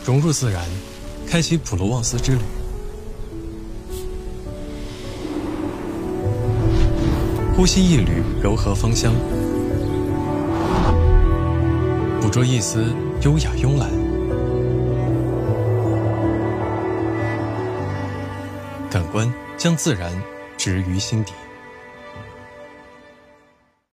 融入自然，开启普罗旺斯之旅。呼吸一缕柔和芳香，捕捉一丝优雅慵懒，感官将自然植于心底。